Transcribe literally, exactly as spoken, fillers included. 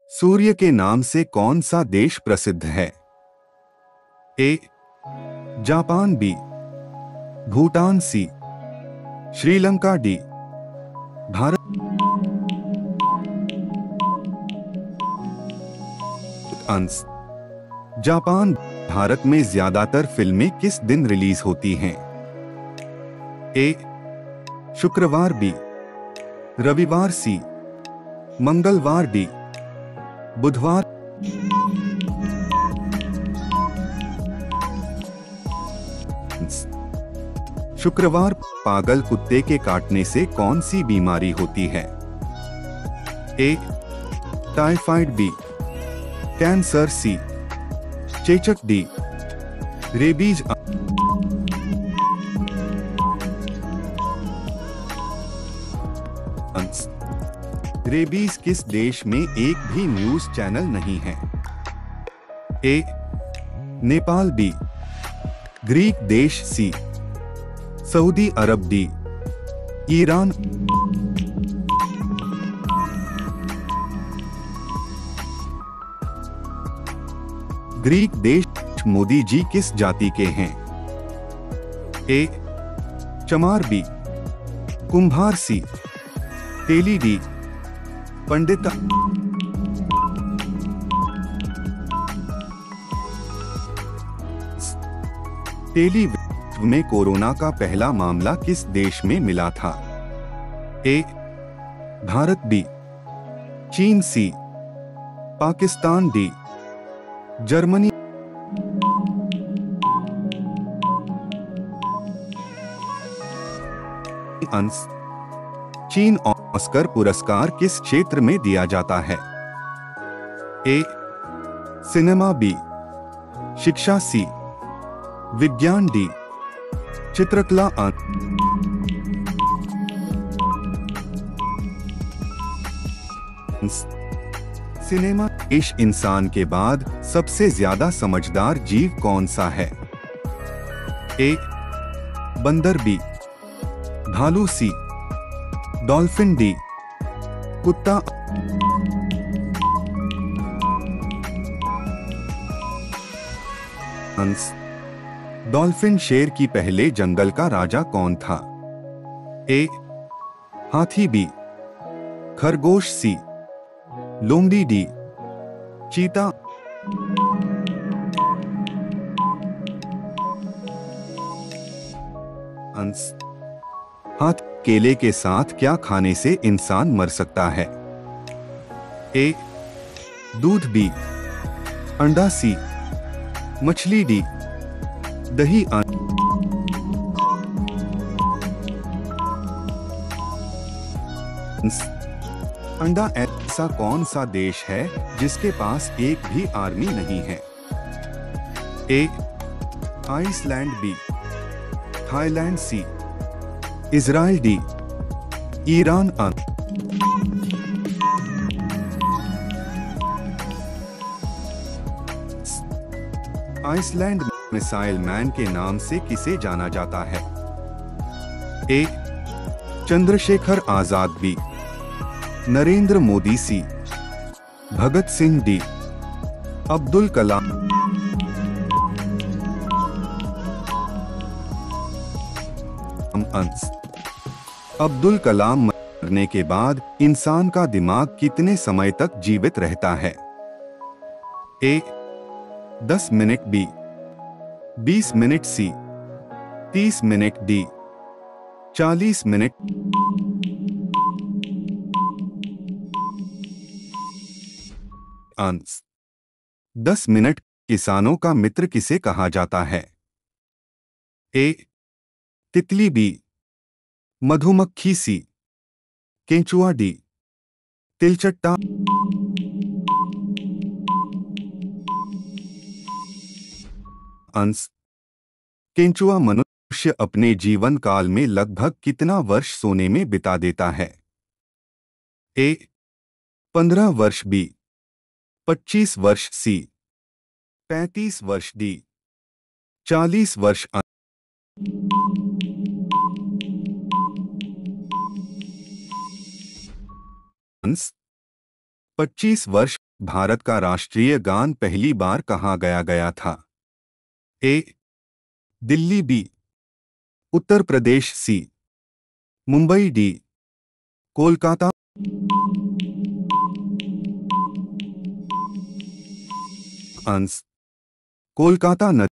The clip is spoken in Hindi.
सूर्य के नाम से कौन सा देश प्रसिद्ध है? A Japan, B Bhutan, C Sri Lanka, D Bharat. अंश जापान। भारत में ज्यादातर फिल्में किस दिन रिलीज होती हैं? ए शुक्रवार, बी रविवार, सी मंगलवार, डी बुधवार। शुक्रवार। पागल कुत्ते के काटने से कौन सी बीमारी होती है? A typhoid, B cancer, C चेचक, डी रेबीज। रेबीज किस देश में एक भी न्यूज चैनल नहीं है? ए नेपाल, बी ग्रीक देश, C Saudi Arab, D Iran. Greek देश। मोदी जी किस जाति के हैं? ए चमार, बी कुंभार, सी तेली, डी पंडित। तेली। विश्व में कोरोना का पहला मामला किस देश में मिला था? ए भारत, बी चीन, सी पाकिस्तान, डी जर्मनी। अंश चीन। ऑस्कर पुरस्कार किस क्षेत्र में दिया जाता है? ए सिनेमा, बी शिक्षा, सी विज्ञान, डी चित्रकला। सिनेमा। इस इंसान के बाद सबसे ज्यादा समझदार जीव कौन सा है? ए बंदर, बी भालू, सी डॉल्फिन, डी कुत्ता। अंश डॉल्फिन। शेर की पहले जंगल का राजा कौन था? ए हाथी, बी खरगोश, सी लोमड़ी, डी चीता। अंश हाथ। केले के साथ क्या खाने से इंसान मर सकता है? ए दूध, बी अंडा, सी मछली, डी दही। अंडा। ऐसा कौन सा देश है जिसके पास एक भी आर्मी नहीं है? A Iceland, B Thailand, C Israel, D Iran. Iceland. Missile man के नाम से किसे जाना जाता है? A Chandrashekhar Azad, B Narendra Modi, C Bhagat Singh, D Abdul Kalam. अंश अब्दुल कलाम मरने के बाद इंसान का दिमाग कितने समय तक जीवित रहता है? ए दस मिनट, बी बीस मिनट, सी तीस मिनट, डी चालीस मिनट। अंश दस मिनट। किसानों का मित्र किसे कहा जाता है? ए तितली, बी मधुमक्खी, सी केंचुआ, डी तिलचट्टा। अंश केंचुआ मनुष्य अपने जीवन काल में लगभग कितना वर्ष सोने में बिता देता है? ए पंद्रह वर्ष, बी पच्चीस वर्ष, सी पैंतीस वर्ष, डी चालीस वर्ष। पच्चीस वर्ष भारत का राष्ट्रीय गान पहली बार कहाँ गाया गया था? A. Delhi. B. Uttar Pradesh. C. Mumbai. D. Kolkata. अंस कोलकाता।